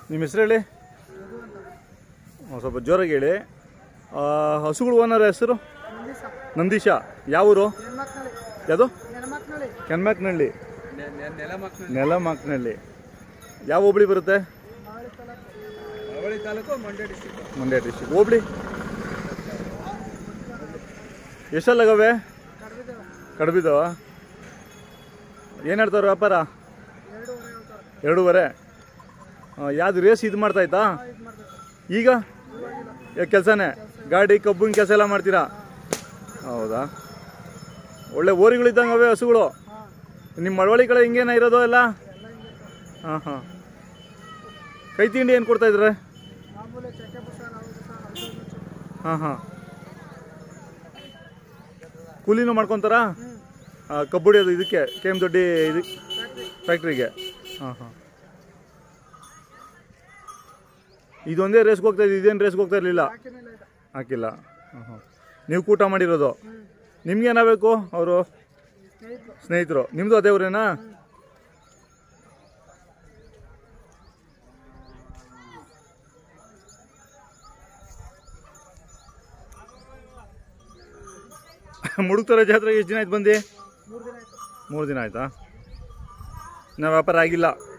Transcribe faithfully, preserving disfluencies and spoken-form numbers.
ನಿಮ್ಮ ಹೆಸರು ಹೇಳಿ. ಸ್ವಲ್ಪ ಜೋರಾಗಿ ಹೇಳಿ. ಹಸುಗಳು ಓನರ್ ಹೆಸರು ನಂದೀಶ. ಯಾವೂರು? ಯಾವುದು? ಕೆನ್ಮಕ್ನಹಳ್ಳಿ. ನೆಲಮಕ್ಕನಹಳ್ಳಿ. ಯಾವ ಹೋಬಳಿ ಬರುತ್ತೆ? ತಾಲೂಕು, ಮಂಡ್ಯ ಡಿಸ್ಟ್ರಿಕ್ಟ್. ಮಂಡ್ಯ ಡಿಸ್ಟ್ರಿಕ್ಟ್. ಹೋಬಳಿ ಎಷ್ಟಲ್ಲಾಗವೆ? ಕಡ್ಬಿದ್ದಾವ. ಏನು ಹೇಳ್ತಾವ್ರ ವ್ಯಾಪಾರ? ಎರಡೂವರೆ. ಯಾವುದು ರೇಸ್ ಇದು ಮಾಡ್ತಾಯ್ತಾ ಈಗ? ಕೆಲಸನೇ ಗಾಡಿ ಕಬ್ಬಿನ ಕೆಲಸ ಎಲ್ಲ ಮಾಡ್ತೀರಾ? ಹೌದಾ? ಒಳ್ಳೆ ಓರಿಗಳಿದ್ದಂಗೆ ಅವೇ ಹಸುಗಳು. ನಿಮ್ಮ ಮಳವಳ್ಳಿ ಕಡೆ ಹಿಂಗೇನ ಇರೋದು ಎಲ್ಲ? ಹಾಂ ಹಾಂ. ಕೈ ತಿಂಡಿ ಏನು ಕೊಡ್ತಾಯಿದ್ರೆ? ಹಾಂ ಹಾಂ. ಕೂಲಿನೂ ಮಾಡ್ಕೊತಾರಾ? ಕಬ್ಬು ಹೊಡಿಯೋದು ಇದಕ್ಕೆ ಕೆ ಎಮ್ ದೊಡ್ಡಿ ಇದು ಫ್ಯಾಕ್ಟ್ರಿಗೆ? ಹಾಂ ಹಾಂ. ಇದೊಂದೇ ರೇಸ್ಗೆ ಹೋಗ್ತಾ ಇದ್ದು, ಇದೇನು ರೇಸ್ಗೆ ಹೋಗ್ತಾ ಇರಲಿಲ್ಲ? ಹಾಕಿಲ್ಲ. ಹಾಂ ಹಾಂ. ನೀವು ಕೂಟ ಮಾಡಿರೋದು? ನಿಮ್ಗೇನಾಗಬೇಕು? ಅವರು ಸ್ನೇಹಿತರು. ನಿಮ್ಮದು ಅದೇ ಊರೇನಾ? ಮುಡುಕ್ತೊರೆ ಜಾತ್ರೆಗೆ ಎಷ್ಟು ದಿನ ಆಯ್ತು ಬಂದು? ಮೂರು ದಿನ ಆಯ್ತಾ? ಇನ್ನು ವ್ಯಾಪಾರ ಆಗಿಲ್ಲ?